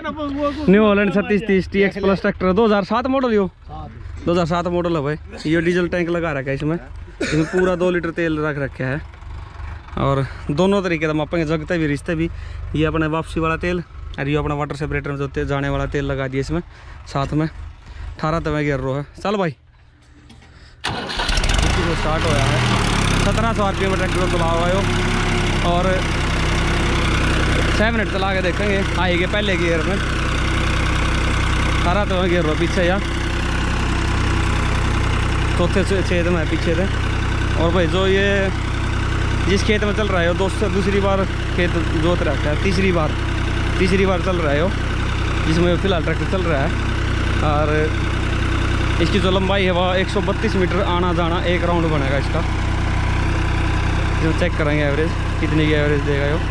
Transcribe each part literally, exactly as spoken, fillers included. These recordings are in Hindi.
न्यू हॉलैंड छत्तीस तीस टी एक्स प्लस ट्रैक्टर दो हज़ार सात मॉडल यो दो हज़ार सात मॉडल है भाई। ये डीजल टैंक लगा रखा है इसमें, इसमें पूरा दो लीटर तेल रख रखा है और दोनों तरीके का मापेंगे, जगते भी रिश्ते भी। ये अपने वापसी वाला तेल और ये अपना वाटर सेपरेटर में जो जाने वाला तेल लगा दिया इसमें साथ में। अठारह तवे गियर रो है। चल भाई इसी को स्टार्ट होया है। सत्रह सौ आर पी एम में ट्रैक्टर चला हुआ है और छः मिनट चला के देखेंगे आएंगे पहले गियर में। अठारह तवे गियर रो पीछे या चौथे छेद में है पीछे से। और भाई जो ये जिस खेत में चल रहा है वो दोस्त दूसरी बार खेत जोत रखा है, तीसरी बार तीसरी बार चल रहा है वो, जिसमें फिलहाल ट्रैक्टर चल रहा है। और इसकी जो लंबाई है वह एक सौ बत्तीस मीटर आना जाना एक राउंड बनेगा इसका। जो चेक करेंगे एवरेज कितनी की एवरेज देगा यो।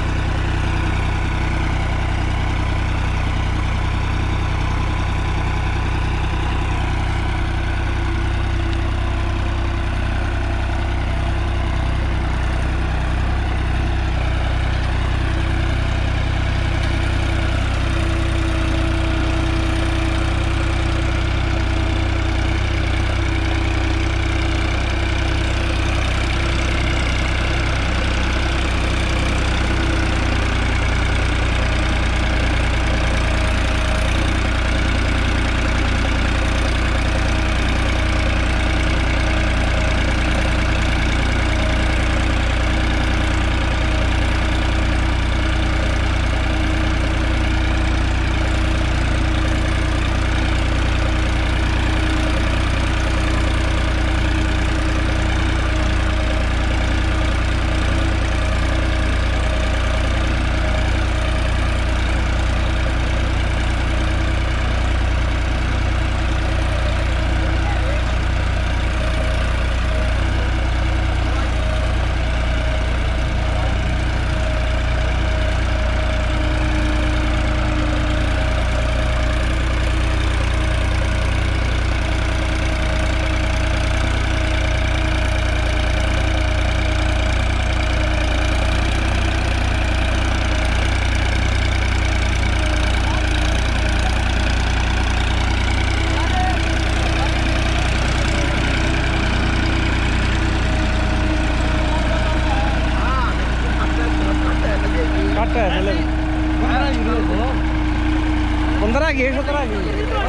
पंद्रह की सत्रह की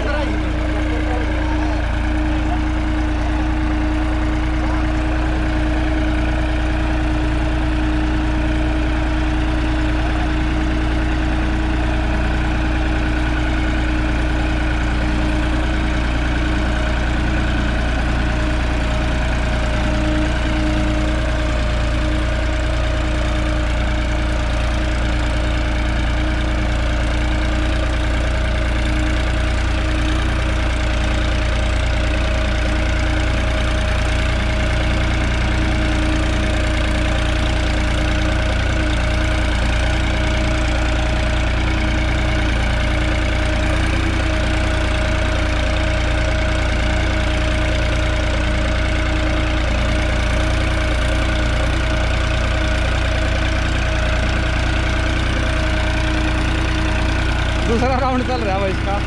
दूसरा राउंड चल रहा है भाई इसका।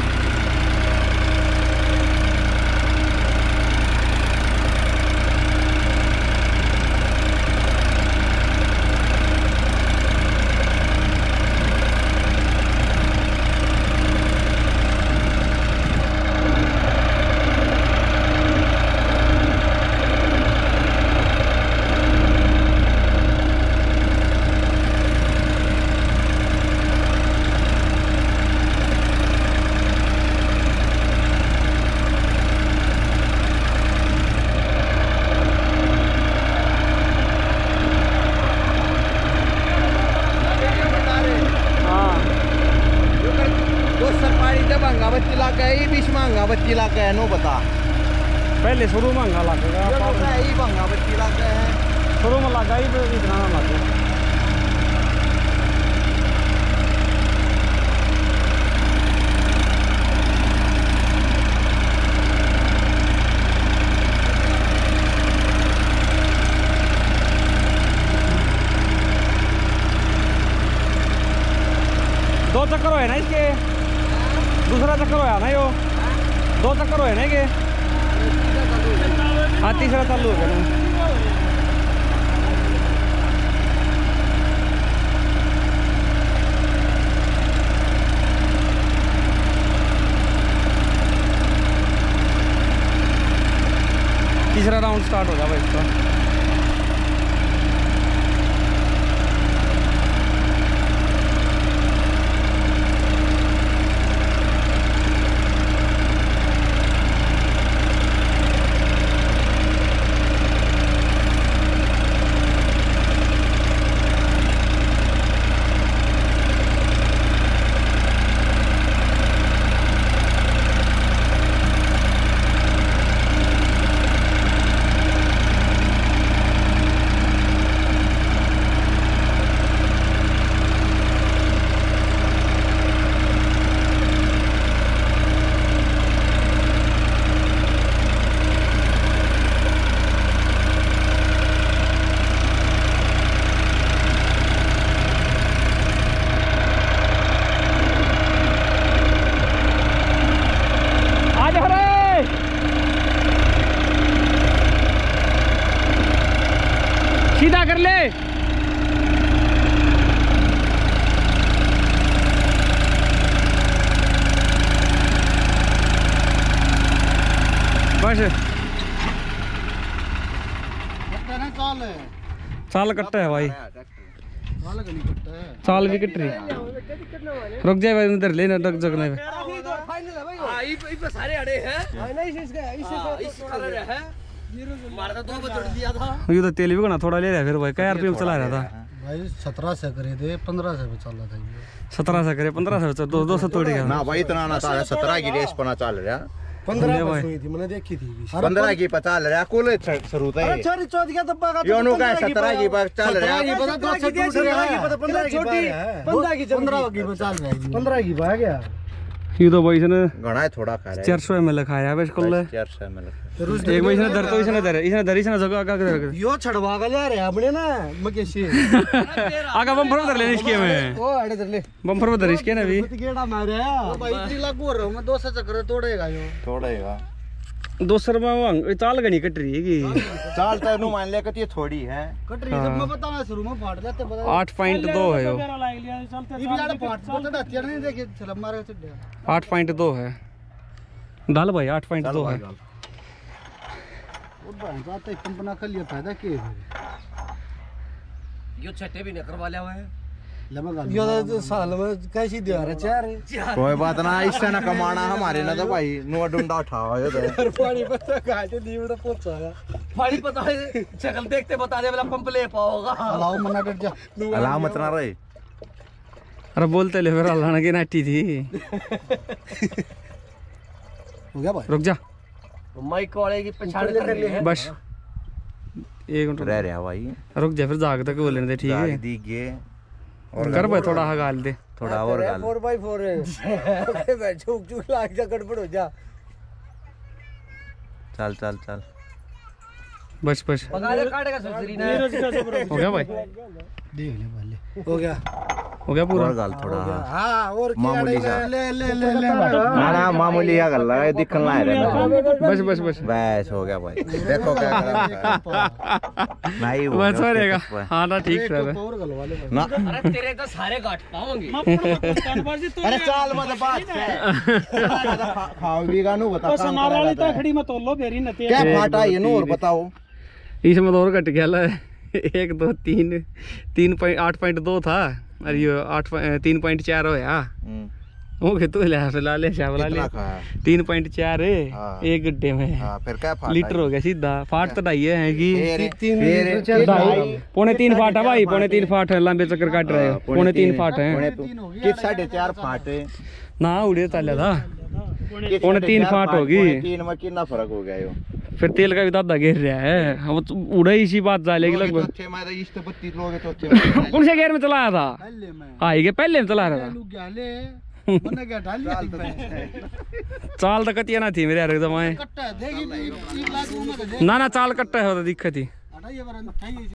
बच्ची इलाका है नो बता पहले शुरू में महंगा लगेगा ही महंगा बच्ची इलाका है शुरू में लगा ही इतना ना लगे। दो चक्कर है ना इसके दूसरा चक्कर होया ना यो दो चक्कर होए ना के हाँ तीसरा चालू हो गया ना तीसरा राउंड स्टार्ट हो गया भाई इसका सीधा कर ले बस चाल कट्टा है भाई चाल भी कट रही रुक जाए भाई उधर लेना रुक जगने सारे अड़े हैं ये तो तेल भी ना थोड़ा ले रहा फिर भाई क्या रुपये में चला रहा था भाई सत्रह से करे थे पंद्रह से चल रहा था सत्रह से करे पंद्रह से दो दो सौ तोड़ गया ना भाई इतना ना था सत्रह की रेस पना चल रहा पंद्रह बस हुई थी मैंने देखी थी पंद्रह की पता चल रहा कुल शुरू था अरे छोरी चौथ का दब्बा का योनो का सत्रह की पर चल रहा पंद्रह की पंद्रह की चल रहा है पंद्रह की भाग गया ये तो भाई इसने घना है थोड़ा खा रहा है चार सौ एम एल खाया है इसको ले चार सौ एम एल एक भाई इसने दर तो इसने दर इसने दर इसने जगह आगा कर यो छड़वा का ले रहे अपने ना मकेशी आगा बम्पर दर लेने इसके में ओ अड़े दर ले बम्पर दर इसके ना भी गेड़ा मारे भाई इतनी लागू हो रहा हूं मैं दो सौ चक्कर तोड़ेगा यो तोड़ेगा दो सौ रुपये चाल गनी कट रही है कि चाल तो नु मान ले कि ये थोड़ी है कट रही जब मैं बताना शुरू में फाड़ लेते बता आठ पॉइंट दो है यो ये भी आड़े फाड़ तो डटिया नहीं देखे चल मारे चढ़ आठ पॉइंट दो है डाल भाई आठ पॉइंट दो है और भाई जाते कंपना कर लिया फायदा के यो छट्टे भी नहीं करवा लिया हुआ है यो तो साल में कैसी दे रहा चार कोई बात ना इससे ना कमाना हमारे ना तो भाई नो डुंडा उठाओ ये तो पानी पता काटे दी में पहुंचाया पानी पता है शक्ल देखते बता दे वाला पंप ले पाओगा अलाउ मना कर जा अलाव मत ना रहे अरे बोलते ले फिर अल्लाह की नाटी थी हो गया भाई रुक जा माइक वाले की पछाड़ कर ले बस एक मिनट रह रहा भाई रुक जा फिर जाग तक बोलने दे ठीक है दीजिए और कर भाई थोड़ा हगाल दे थोड़ा और गाल फोर बाई फोर है ओके भाई झुक झुक लाग जा गड़बड़ हो जा चल चल चल बस बस पका ले काटेगा सुसरी ना हो गया भाई देख ले वाले हो गया हो गया पूरा और गाल थोड़ा हां और मामूली सा ले ले ले ले ना ना मामूली या गल है दिखन ला रहा बस बस बस बस हो गया भाई देखो क्या कर नहीं वो बस हो रहेगा हाँ ना ठीक सर और गल वाले ना अरे तेरे तो सारे गांठ पाओगे अरे चाल मत बात खाओ भी गानू बता नारा वाली तो खड़ी मत लो बेरी न क्या फाटा ये नो और बताओ इसमें तो और कट गया एक दो तीन तीन पॉइंट आठ पॉइंट दो था और ये आठ तीन पॉइंट चार हो या वो के तो ले ला ले शावला ले तीन पॉइंट चार है एक गड्ढे में हाँ, फिर क्या फाटा लीटर हो गया सीधा फाट तो ढाई है कि तीन पौने तीन फाट है भाई पौने तीन फाट है लंबे चक्कर काट रहे हो पौने तीन फाट है किस साढ़े चार फाटे ना उड़े ताले था पौने तीन फाट होगी तीन में कितना फर्क हो गया यो फिर तेल का भी दादा गिर रहा है वो तो उड़ा इसी बात जालेगी लगभग कौन से गेयर में चलाया था आई के पहले में चला रहा था चाल तो कतिया ना थी मेरे यार एकदम ना ना चाल कट्टा है दिक्कत थी